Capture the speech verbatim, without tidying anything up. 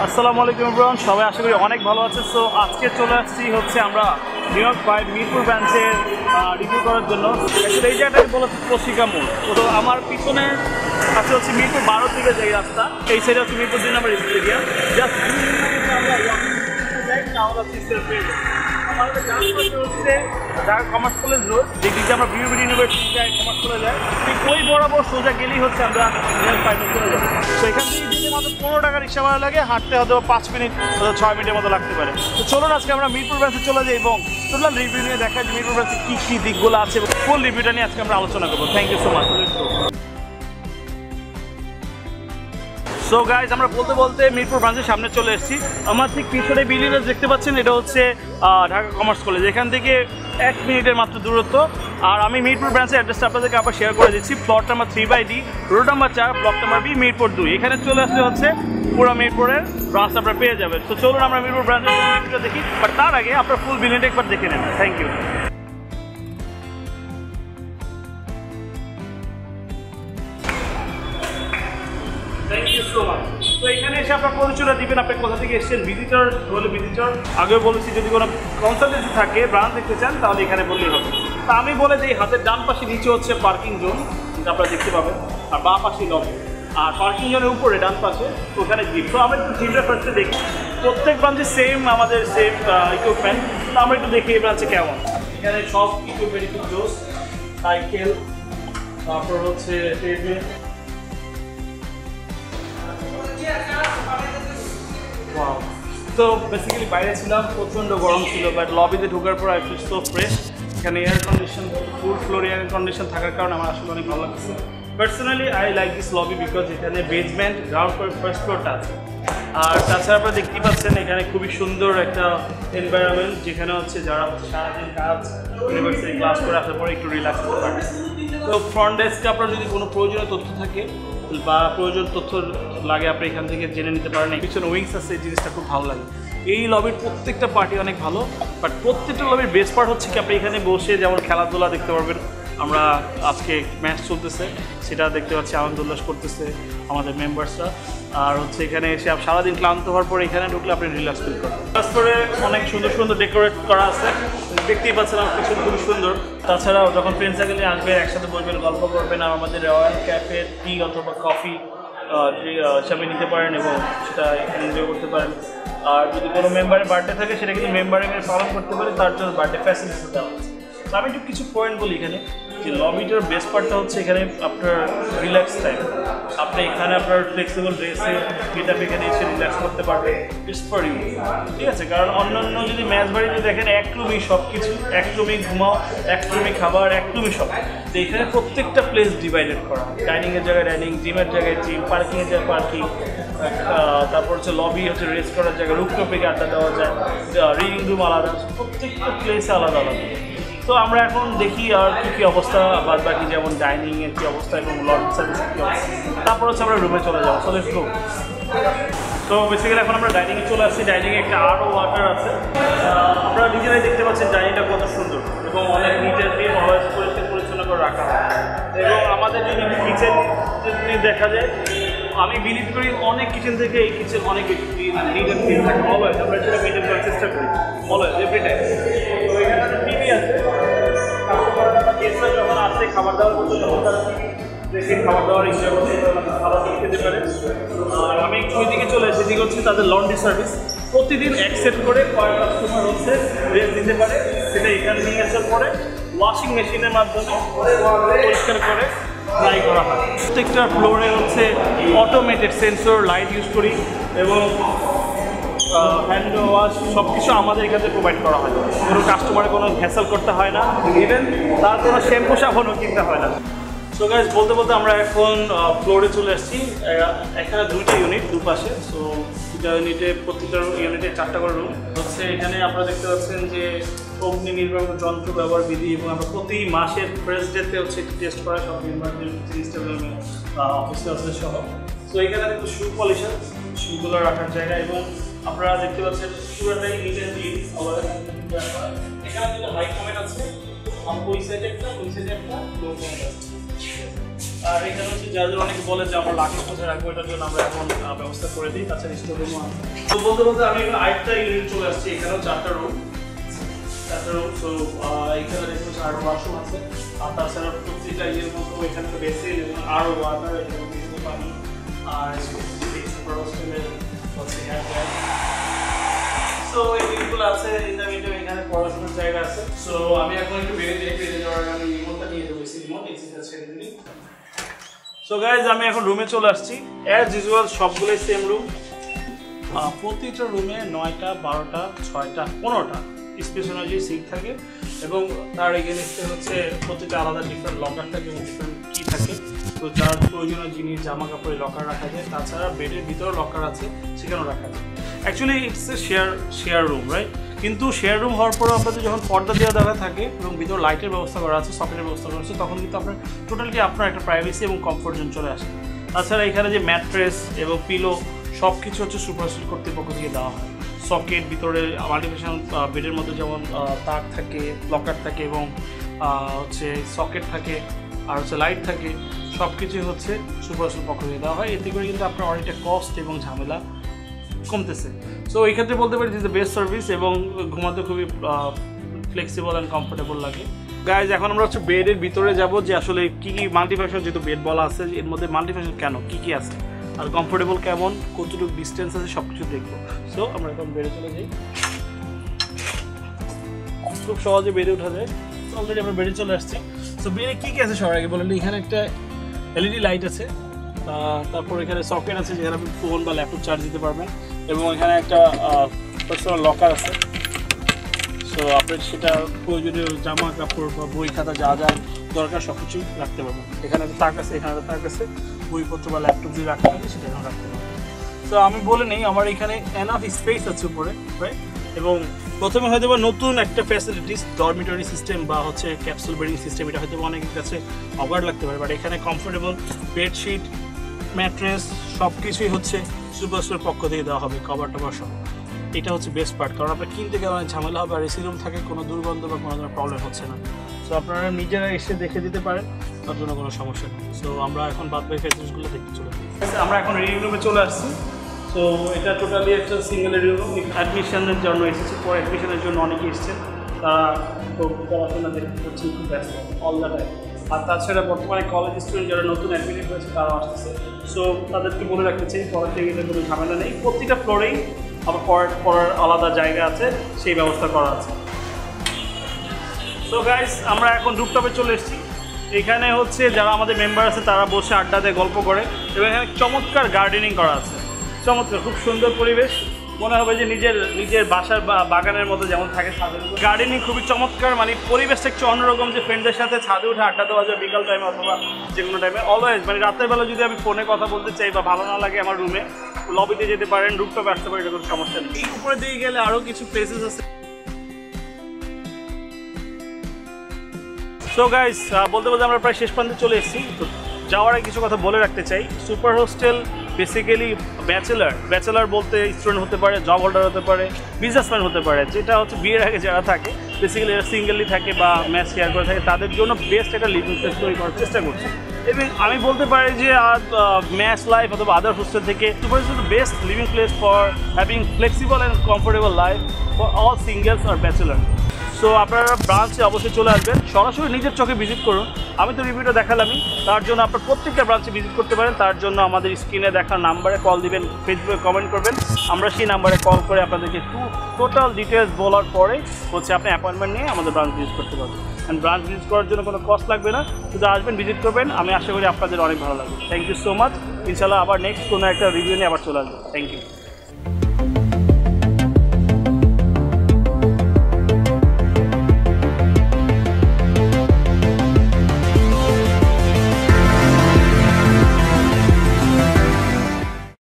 আসসালামু আলাইকুম এভরিওয়ান, সবাই আশা করি অনেক ভালো আছে। সো আজকে চলে আসছি হচ্ছে আমরা নিউ ইয়র্ক ফাইভ মিরপুর ব্রাঞ্চের রিভিউ করার জন্য। অ্যাকচুয়ালি এই জায়গাটাকে বলা হচ্ছে পশিকা মোড়। তো আমার পিছনে আছে হচ্ছে মিরপুর বারো থেকে যে রাস্তা, এই সাইডে হচ্ছে মিরপুর দুই নম্বর স্টেডিয়াম। জাস্ট আমরা যাই তাহলে হচ্ছে আমাদের ডান পাশে হচ্ছে ঢাকা কমার্স কলেজ রোড, যেদিকে আমরা বিউবি ইউনিভার্সিটি যাই কমার্স কলেজ যায়, ঠিক ওই বরাবর সোজা গেলেই হচ্ছে আমরা নিউ ফাইভে চলে যাবো। তো এখান থেকে যদি মাত্র পনেরো টাকা রিক্সা ভাড়া লাগে, হাঁটতে হয়তো পাঁচ মিনিট ছয় মিনিটের মতো লাগতে পারে। তো চলুন আজকে আমরা মিরপুর ব্রাঞ্চে চলে যাই এবং টোটাল রিভিউ নিয়ে দেখা যে মিরপুর ব্রাঞ্চে কী কী দিকগুলো আছে, ফুল রিভিউটা নিয়ে আজকে আমরা আলোচনা করবো। Thank you so much. So guys, আমরা বলতে বলতে মিরপুর ব্রাঞ্চের সামনে চলে এসেছি। আমার ঠিক পিছনে বিল্ডিংটা দেখতে পাচ্ছেন, এটা হচ্ছে ঢাকা কমার্স কলেজ। এখান থেকে এক মিনিটের মাত্র দূরত্ব। আর আমি মিরপুর ব্রাঞ্চের অ্যাড্রেসটা আপনাদেরকে আবার শেয়ার করে দিচ্ছি। Plot number three by D, road number চার, ব্লক নাম্বার বি, মিরপুর দুই। এখানে চলে আসলে হচ্ছে পুরো মিরপুরের ব্রাঞ্চ আপনারা পেয়ে যাবেন। তো চলুন আমরা মিরপুর ব্রাঞ্চের বিল্ডিংটা দেখি, বাট তার আগে আপনার ফুল বিল্ডিংটা একবার দেখে নেন। Thank you. Thank you so much. তো এখানে এসে আপনার পরিচয়টা দিবেন, আপনি কোথা থেকে এসেছেন। ভিজিটর হলে ভিজিটর, আগেও বলেছি যদি কোনো কনসালটেন্সি থাকে, ব্রাঞ্চ দেখতে চান, তাহলে এখানে বললেই হবে। তা আমি বলে যে হাতের ডান পাশে নিচে হচ্ছে পার্কিং জোন, যেটা আপনারা দেখতে পাবেন, আর বাঁ পাশে লবি। আর পার্কিং জোনের উপরে ডান পাশে ওখানে জিপ। তো আমরা একটু জিপটা ফার্স্টে দেখি। প্রত্যেক ব্রাঞ্চে সেম আমাদের সেম ইকুইপমেন্ট। তো আমরা একটু দেখি এই ব্রাঞ্চে কেমন। এখানে সব ইকুইপমেন্ট একটু জোস, সাইকেল, তারপর হচ্ছে টেবিল। তো বেসিক্যালি বাইরে ছিলাম, প্রচণ্ড গরম ছিল, বাট লবিতে ঢোকার পর আই ফিল সো ফ্রেশ। এখানে air condition, full floor air condition থাকার কারণে আমার আসলে অনেক ভালো লাগছে। Personally I like this lobby because এখানে বেসমেন্ট, গ্রাউন্ড ফ্লোর, ফার্স্ট ফ্লোরটা আছে। আর তাছাড়া আপনারা দেখতেই পাচ্ছেন এখানে খুবই সুন্দর একটা এনভায়রনমেন্ট, যেখানে হচ্ছে যারা হচ্ছে সারাদিন কাজ ইউনিভার্সিটি ক্লাস করে আসার পরে একটু রিল্যাক্স করতে পারে। তো ফ্রন্ট ডেস্কে আপনার যদি কোনো প্রয়োজনীয় তথ্য থাকে বা প্রয়োজন তথ্য লাগে, আপনি এখান থেকে জেনে নিতে পারেন। পিছনে উইংস আছে, এই জিনিসটা খুব ভালো লাগে। এই লবির প্রত্যেকটা পার্টি অনেক ভালো, বাট প্রত্যেকটা লবির বেস্ট পার্ট হচ্ছে কি আপনি এখানে বসে যেমন খেলাধুলা দেখতে পারবেন। আমরা আজকে ম্যাচ চলতেছে, সেটা দেখতে পাচ্ছি, আনন্দ উল্লাস করতেছে আমাদের মেম্বার্সরা। আর হচ্ছে এখানে এসে সারাদিন ক্লান্ত হওয়ার পরে এখানে ঢুকলে আপনি রিল্যাক্স ফিল করেন। প্লাস করে অনেক সুন্দর সুন্দর ডেকোরেট করা আছে, দেখতেই পাচ্ছেন আমার পিছনে খুবই সুন্দর। তাছাড়াও যখন ফ্রেন্ড সার্কেলে আসবেন, একসাথে বসবেন, গল্প করবেন, আর আমাদের রয়্যাল ক্যাফে টি অথবা কফি হিসাবে নিতে পারেন এবং সেটা এখানে এনজয় করতে পারেন। আর যদি কোনো মেম্বারের বার্থডে থাকে, সেটা কিন্তু মেম্বারে পালন করতে পারে, তার জন্য বার্থডে ফ্যাসিলিটি দেওয়া হচ্ছে। তো আমি একটু কিছু পয়েন্ট বলি এখানে, যে লবিটার বেস্ট পার্টটা হচ্ছে এখানে আপনার রিল্যাক্স টাইম। আপনি এখানে আপনার ফ্লেক্সিবল ড্রেসে গেট এখানে এসে রিল্যাক্স করতে পারবেন। ইটস ফর ইউ, ঠিক আছে? কারণ অন্যান্য যদি ম্যাচ বাড়িতে দেখেন এক রুমেই সব কিছু, এক রুমেই ঘুমাও, এক রুমেই খাবার, এক রুমেই সব। তো এখানে প্রত্যেকটা প্লেস ডিভাইডেড করা, ডাইনিংয়ের জায়গায় ডাইনিং, জিমের জায়গায় জিম, পার্কিংয়ের জায়গায় পার্কিং, তারপর হচ্ছে লবি হচ্ছে রেস্ট করার জায়গা, রুফটপে আড্ডা দেওয়া যায়, রিডিং রুম আলাদা, প্রত্যেকটা প্লেসে আলাদা আলাদা। তো আমরা এখন দেখি আর কী কী অবস্থা, বাদ বাকি যেমন ডাইনিংয়ের কী অবস্থা এবং লন্ড্রি সার্ভিসের কী অবস্থা। তারপর হচ্ছে আমরা রুমে চলে যাবো। So let's go. তো বেসিক্যালি এখন আমরা ডাইনিংয়ে চলে আসছি। ডাইনিংয়ে একটা আরও ওয়াটার আছে। আপনারা নিজেরাই দেখতে পাচ্ছেন ডাইনিংটা কত সুন্দর এবং অনেক নিট অ্যান্ড ক্লিন, অলওয়েজ পরিষ্কার পরিচ্ছন্ন করে রাখা হয়। এবং আমাদের যদি কিচেন যদি দেখা যায়, আমি বিলিভ করি অনেক কিচেন থেকে এই কিচেন অনেক বেশি নিট অ্যান্ড ক্লিন থাকে। অলওয়েজ আমরা সেটা মেনটেন করার চেষ্টা করি, অলওয়েজ এভরি টাইম। তো এখানে একটা টিভি আছে, গেস্টরা যখন আসে খাবার দাবার করতে, তখন তারা দেখে খাবার দাবার এনজয় করতে খাবার খেতে পারে। আর আমি একটু ওই দিকে চলে এসেছি, হচ্ছে তাদের লন্ড্রি সার্ভিস। প্রতিদিন অ্যাকসেপ্ট করে পার কাস্টমার হচ্ছে ড্রেস দিতে পারে, সেটা এখানে নিয়ে আসার পরে ওয়াশিং মেশিনের মাধ্যমে পরিষ্কার করে ড্রাই করা হয়। প্রত্যেকটা ফ্লোরে হচ্ছে অটোমেটেড সেন্সর লাইট ইউজ করি এবং হ্যান্ড ওয়াশ সব কিছু আমাদের এখানে প্রোভাইড করা হয়। কোনো কাস্টমারের কোনো হ্যাসেল করতে হয় না, ইভেন তার কোনো শ্যাম্পু সাবানও কিনতে হয় না। সো গাইজ, বলতে বলতে আমরা এখন ফ্লোরে চলে এসেছি। এখানে দুইটা ইউনিট দুপাশে। সো দুটা ইউনিটে, প্রতিটা ইউনিটে চারটা করে রুম হচ্ছে। এখানে আপনারা দেখতে পাচ্ছেন যে অগ্নি নির্বাপক যন্ত্র ব্যবহার বিধি, এবং আমরা প্রতি মাসের ফ্রেশ ডেতে হচ্ছে টেস্ট করা সব জিনিসটা অফিসে আছে সহ। সো এখানে দেখুন শু পলিশন, শুগুলো রাখার জায়গা, এবং আপনারা দেখতে পাচ্ছেন পুরোটাই নিট অ্যান্ড ক্লিন। এখানে দুটো হাই কমেন্ট আছে, ওই সাইডে একটা, ওই সাইডে একটা লো কমেন্ট আছে। আর এখানে হচ্ছে যাদের অনেকে বলে যে আমরা লাগেজ কোথায় রাখবো, এটার জন্য আমরা এখন ব্যবস্থা করে দিই। তাছাড়া স্টোর রুমও আছে। তো বলতে বলতে আমি এখানে আরেকটা ইউনিট চলে আসছি। এখানেও চারটা রুম চারটা রুম সো এখানে দেখতে পাচ্ছি আরও ওয়াশরুম আছে। আর তাছাড়া প্রতিটা ইয়ের মতো এখানে বেসিন এবং আরও ওয়াটার, এখানে বিভিন্ন পানি। আর সুপার হোস্টেলের হচ্ছে হ্যান্ড ওয়াশ। সো এই জিনিসগুলো আছে। ইন্টারমিডিয়েট এখানে পড়াশোনার জায়গা আছে। সো আমি এখন একটু বেরিয়ে যাই, বেরিয়ে যাওয়ার আগে আমি রিমোটটা নিয়ে যাবো। এসি রিমোট এসিটা ছেড়ে দিই। সো গাইজ আমি এখন রুমে চলে আসছি। অ্যাজ ইউজুয়াল সবগুলোই সেম রুম। প্রতিটা রুমে নয়টা, বারোটা, ছয়টা, পনেরোটা স্পেস অনুযায়ী সিট থাকে এবং তার এগেনস্টে হচ্ছে প্রতিটা আলাদা ডিফারেন্ট লকার থাকে এবং ডিফারেন্ট কি থাকে। তো যার প্রয়োজনীয় জিনিস, জামা কাপড়ে লকার রাখা যায়। তাছাড়া বেডের ভিতরে লকার আছে, সেখানেও রাখা যায়। Actually it's a share share room, right? কিন্তু শেয়ার রুম হওয়ার পরে আপনাদের যখন পর্দা দেওয়া দেওয়া থাকে এবং ভিতরে লাইটের ব্যবস্থা করা আছে, সকেটের ব্যবস্থা করা আছে, তখন কিন্তু আপনার টোটালি আপনার একটা প্রাইভেসি এবং কমফোর্ট জোন চলে আসে। তাছাড়া এখানে যে ম্যাট্রেস এবং পিলো সব কিছু হচ্ছে সুপারস্টিল কর্তৃপক্ষ থেকে দেওয়া হয়। সকেট, ভিতরে মাল্টিফাংশন বেডের মধ্যে যেমন তাক থাকে, লকার থাকে এবং হচ্ছে সকেট থাকে আর হচ্ছে লাইট থাকে, সব কিছুই হচ্ছে সুপারস্টিল পক্ষ থেকে দেওয়া হয়। এতে করে কিন্তু আপনার অনেকটা কস্ট এবং ঝামেলা কমতেছে। সো এই ক্ষেত্রে বলতে পারি দিস দ্য বেস্ট সার্ভিস এবং ঘুমাতে খুবই ফ্লেক্সিবল অ্যান্ড কমফোর্টেবল লাগে। গাইজ এখন আমরা হচ্ছে বেডের ভিতরে যাব যে আসলে কী কী মাল্টিফাংশন, যেহেতু বেড বলা আছে এর মধ্যে মাল্টিফাংশন কেন, কী কী আছে আর কমফোর্টেবল কেমন, কতটুকু ডিস্টেন্স আছে, সব কিছু দেখবো। সো আমরা এখন বেডে চলে যাই। খুব সহজে বেডে ওঠা যায়। তো অলরেডি আমরা বেডে চলে আসছি। সো বেডে কী কী আছে সবার আগে বলেন। এখানে একটা এলইডি লাইট আছে, তারপর এখানে সকেট আছে যেখানে আপনি ফোন বা ল্যাপটপ চার্জ দিতে পারবেন এবং এখানে একটা পার্সোনাল লকার আছে। সো আপনি সেটা প্রয়োজনীয় জামা কাপড় বা বই খাতা যা যা দরকার সব কিছু রাখতে পারবেন। এখানে একটা তাক আছে, এখানে একটা তাক আছে, বইপত্র বা ল্যাপটপ যদি রাখতে হবে সেটা এখানে রাখতে পারবেন। সো আমি বলে নেই আমার এখানে এনাফ স্পেস আছে উপরে, রাইট? এবং প্রথমে হয়তো বা নতুন একটা ফ্যাসিলিটিস ডরমিটরি সিস্টেম বা হচ্ছে ক্যাপসুল বেডিং সিস্টেম, এটা হয়তো অনেকের কাছে অগাড লাগতে পারে, বাট এখানে কমফোর্টেবল বেডশিট, ম্যাট্রেস সব কিছুই হচ্ছে সুপারস্টোর পক্ষ থেকে দেওয়া হবে, কভার টভার সহ। এটা হচ্ছে বেস্ট পার্ট, কারণ আপনার কিনতে গেলে অনেক ঝামেলা হবে আর এসি রুম থাকে, কোনো দুর্গন্ধ বা কোনো ধরনের প্রবলেম হচ্ছে না। সো আপনারা নিজেরা এসে দেখে দিতে পারেন, তার জন্য কোনো সমস্যা নেই। সো আমরা এখন বাদ বাকি ফ্যাসিলিটিসগুলো দেখতে চলে যাই। আমরা এখন রিডিং রুমে চলে আসছি। সো এটা টোটালি একটা সিঙ্গেল রিডিং রুম। অ্যাডমিশনের জন্য এসেছি, পরে অ্যাডমিশনের জন্য অনেকে এসছেন, তারা তো পড়াশোনা দেখতে পাচ্ছেন খুব ব্যস্ত অল দ্য টাইম। আর তাছাড়া বর্তমানে কলেজ স্টুডেন্ট যারা নতুন অ্যাডমিট হয়েছে তারাও আসতেছে। সো তাদেরকে বলে রাখতে চাই পড়ার টেবিলে কোনো ঝামেলা নেই, প্রতিটা ফ্লোরেই আবার পড়ার পড়ার আলাদা জায়গা আছে, সেই ব্যবস্থা করা আছে। সো গাইস আমরা এখন রুফটপে চলে এসেছি। এখানে হচ্ছে যারা আমাদের মেম্বার আছে তারা বসে আড্ডা দিয়ে গল্প করে এবং এখানে চমৎকার গার্ডেনিং করা আছে, চমৎকার খুব সুন্দর পরিবেশ, মনে হবে যে নিজের নিজের বাসার বা বাগানের মতো যেমন থাকে ছাদের উপর। গার্ডেনিং খুবই চমৎকার, মানে পরিবেশটা একটু অন্যরকম, যে ফ্রেন্ডদের সাথে ছাদে উঠে আড্ডা দেওয়া যায় বিকাল টাইমে অথবা যে কোনো টাইমে। অলওয়েজ মানে রাতের বেলা যদি আমি ফোনে কথা বলতে চাই বা ভালো না লাগে আমার রুমে, লবিতে যেতে পারেন, রুফটপে আসতে পারেন, এটা কোনো সমস্যা নেই। এই উপরে দিয়ে গেলে আরও কিছু প্লেসেস আছে। সো গাইস বলতে বলতে আমরা প্রায় শেষ প্রান্তে চলে এসেছি। তো যাওয়ার আগে কিছু কথা বলে রাখতে চাই। Super hostel basically bachelor bachelor বলতে স্টুডেন্ট হতে পারে, জব হোল্ডার হতে পারে, বিজনেসম্যান হতে পারে, যেটা হচ্ছে বিয়ের আগে যারা থাকে বেসিক্যালি এরা সিঙ্গেলি থাকে বা ম্যাচ শেয়ার করে থাকে, তাদের জন্য বেস্ট একটা লিভিং প্লেস তৈরি করার চেষ্টা করছে। এবং আমি বলতে পারি যে ম্যাচ লাইফ অথবা আদার হোস্টেল থেকে super hostel the best living place for having flexible and comfortable life for all singles আর ব্যাচেলার। সো আপনারা ব্রাঞ্চে অবশ্যই চলে আসবেন, সরাসরি নিজের চোখে ভিজিট করুন। আমি তো রিভিউটা দেখালামই, তার জন্য আপনার প্রত্যেকটা ব্রাঞ্চে ভিজিট করতে পারেন। তার জন্য আমাদের স্ক্রিনে দেখা নাম্বারে কল দিবেন, ফেসবুকে কমেন্ট করবেন, আমরা সেই নাম্বারে কল করে আপনাদেরকে টু টোটাল ডিটেলস বলার পরে হচ্ছে আপনি অ্যাপয়েন্টমেন্ট নিয়ে আমাদের ব্রাঞ্চ ভিজিট করতে পারবেন। অ্যান্ড ব্রাঞ্চ ভিজিট করার জন্য কোনো কস্ট লাগবে না, শুধু আসবেন, ভিজিট করবেন। আমি আশা করি আপনাদের অনেক ভালো লাগবে। Thank you so much. ইনশাল্লাহ আবার নেক্সট কোনো একটা রিভিউ নিয়ে আবার চলে আসবো। Thank you.